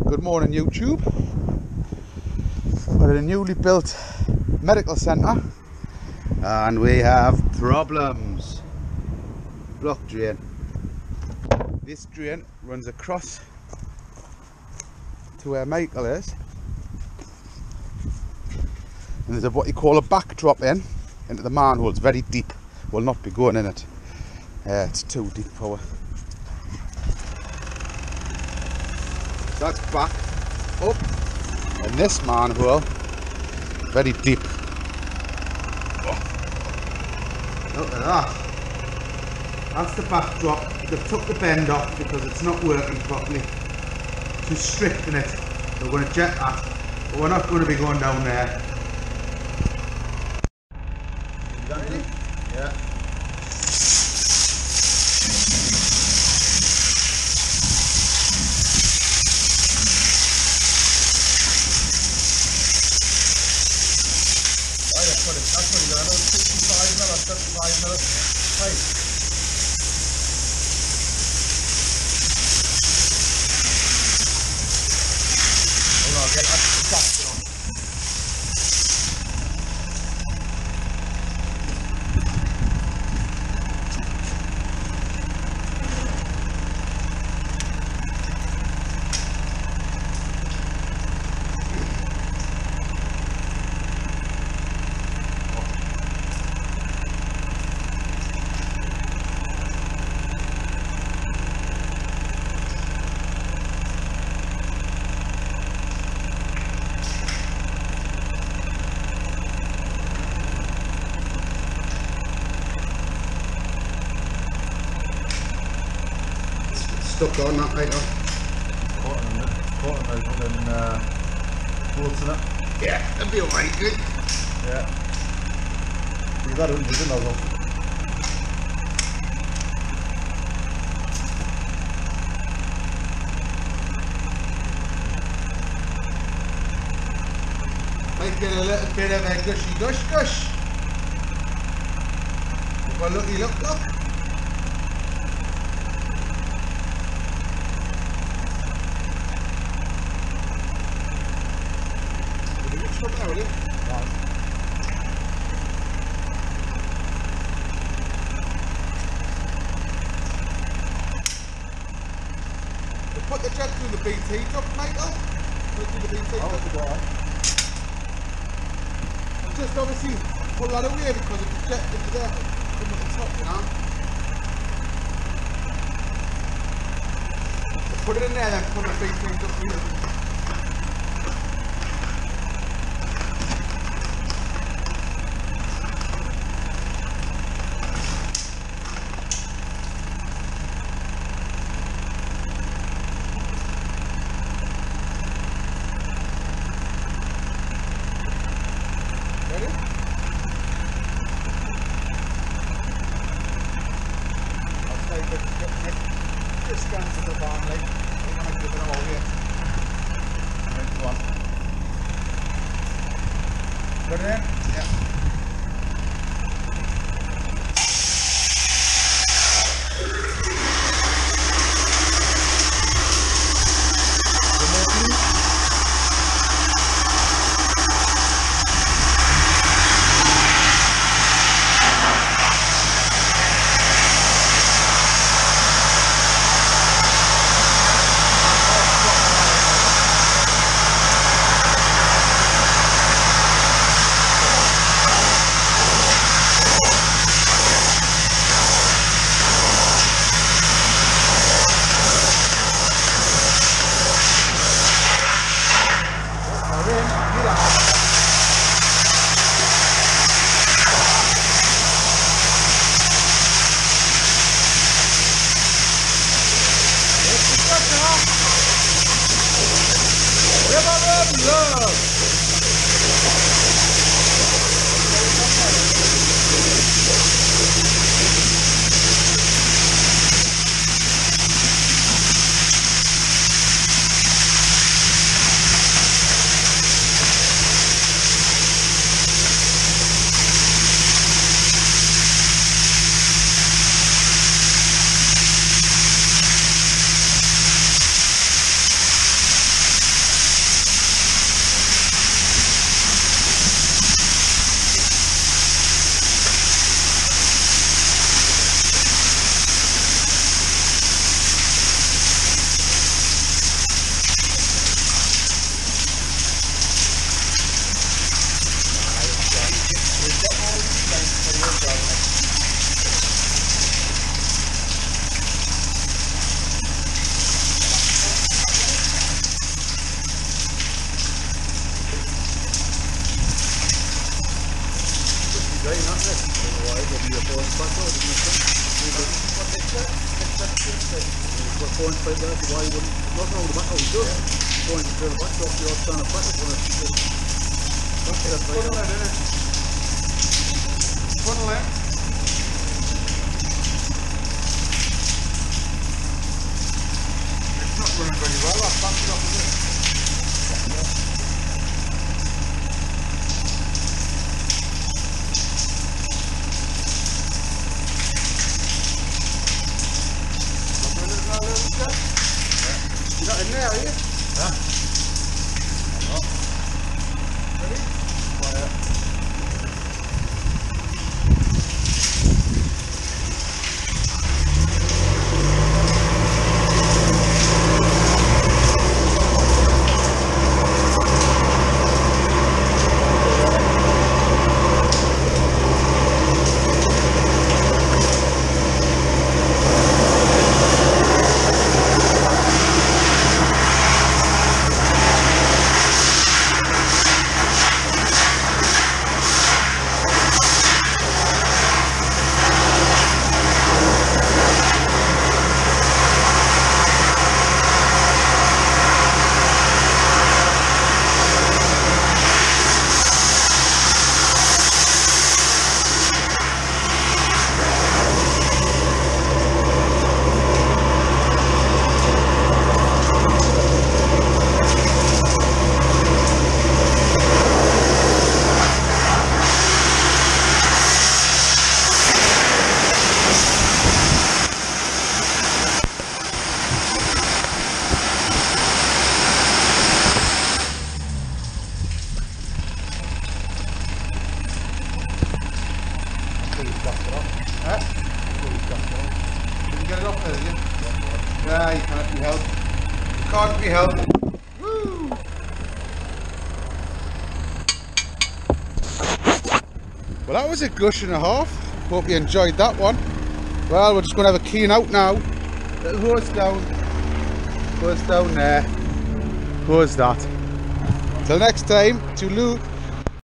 Good morning, YouTube. We're at a newly built medical centre and we have problems. Block drain. This drain runs across to where Michael is, and there's what you call a backdrop into the manhole. It's very deep. We'll not be going in it. It's too deep for. That's back up, and this manhole very deep. Oh. Look at that. That's the backdrop. They've took the bend off because it's not working properly. Too strict in it. We're going to jet that, but we're not going to be going down there. Ready? Yeah. That's what you got, 65 mil or 75 mil pipe. Hold on, I'll get that back on. Stuck on that right now. Caught on those wooden boards and that. Yeah, that'd be alright, good. Yeah. You've got it, you didn't know. Might get a little bit of a gushy gush. We've got a looky look. Put the jet through the BT truck, Michael. Put it through the BT truck. Just obviously pull that away because if the jet into there, come at the top, you know. Put it in there then, put the BT truck through. Ready? I'll take it, just scan to the barn, like, we're going to give it all here. point straight there to why you wouldn't. Nothing wrong with the back, all good. Point to the back, off the odd stand of pressure on it. That's right. Funnel in. It's not running very well, I've backed it off a bit. You're not in there, are you? Huh? I'm not. Ready? Quiet. Huh? Did you get it off there, did you? Yeah, you can't be helped. You can't be helped. Woo! Well, that was a gush and a half. Hope you enjoyed that one. Well, we're just going to have a clean out now. Little hose down. Hose down there. Hose that. Till next time, toodaloo.